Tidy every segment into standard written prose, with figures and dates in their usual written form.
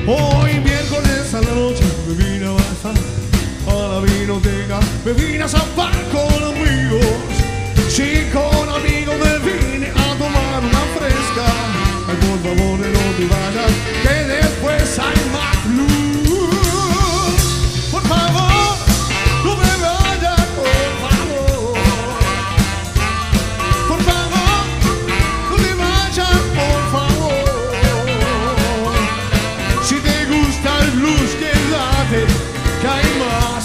Hoy miércoles a la noche me vine a basar a la vinoteca, me vine a zampar con amigos. Sí, con amigos me vine a tomar una fresca. Ay, por favor, no te vayas, que después hay más blues. Por favor, no me vayas, por favor. Por favor, no te vayas, por favor. Si te gusta el blues, quédate, que hay más.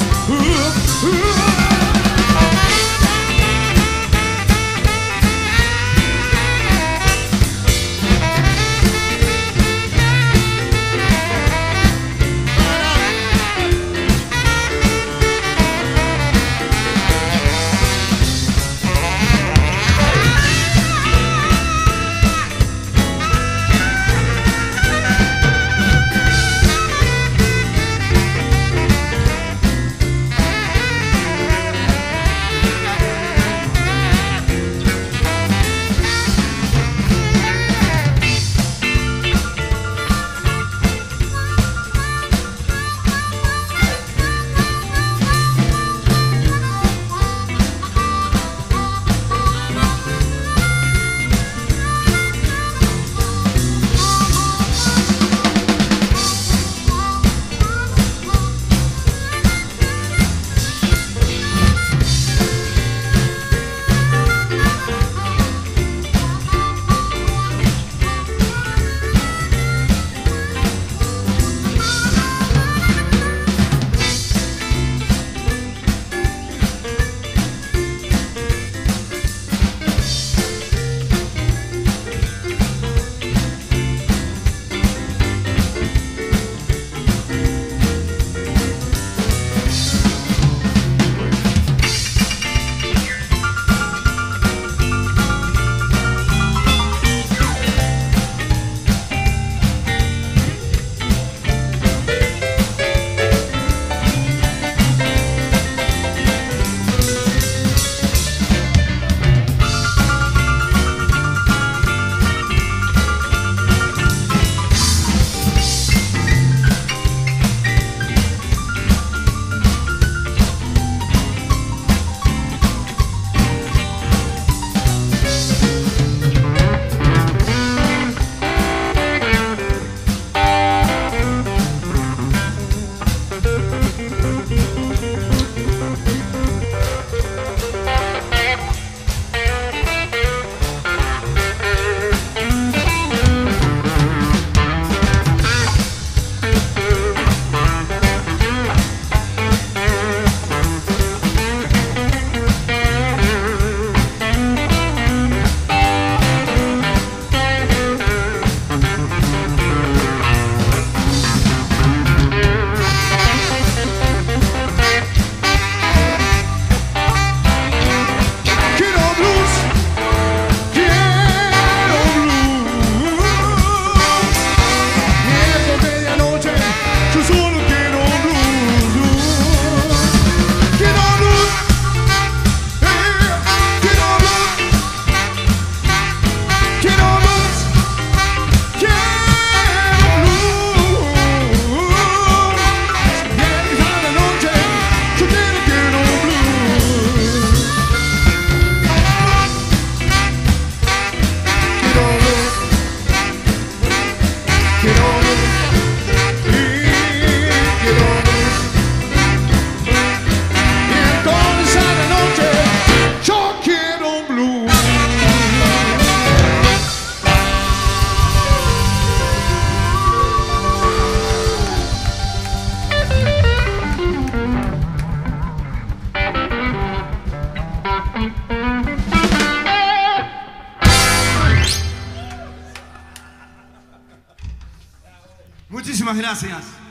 Muchísimas gracias.